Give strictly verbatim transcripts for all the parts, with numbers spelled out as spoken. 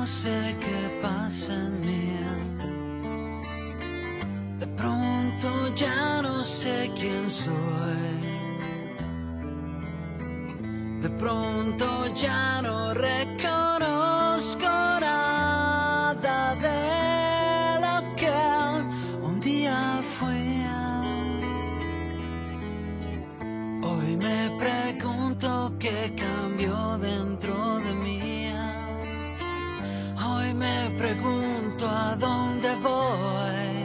sé qué pasa en mí. De pronto ya no sé quién soy. De pronto ya no reconozco nada de lo que un día fui. Hoy me pregunto qué cambió dentro de mí. Hoy me pregunto a dónde voy.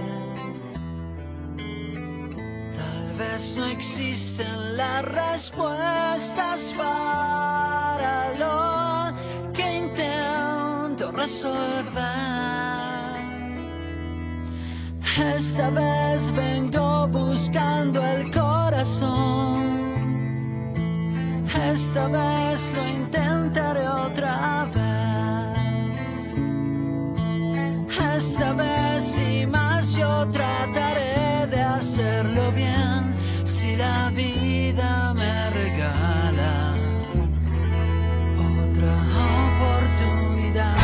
Tal vez no existen las respuestas para lo que intento resolver. Esta vez vengo buscando el corazón. Esta vez lo intentaré otra vez. Esta vez y más yo trataré de hacerlo bien. Si la vida me regala otra oportunidad.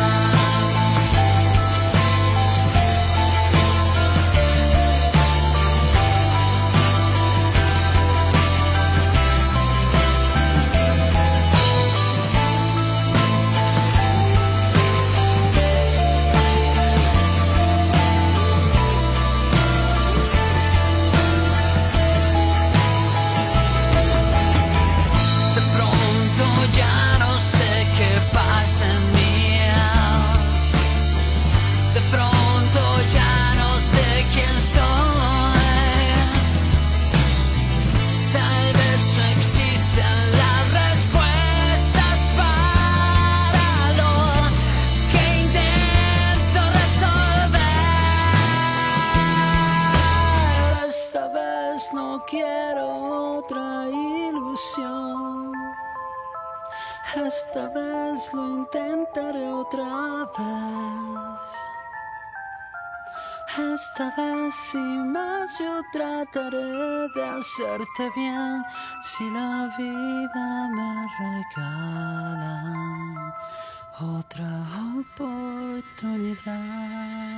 No quiero otra ilusión. Esta vez lo intentaré otra vez. Esta vez y más yo trataré de hacerte bien. Si la vida me regala otra oportunidad.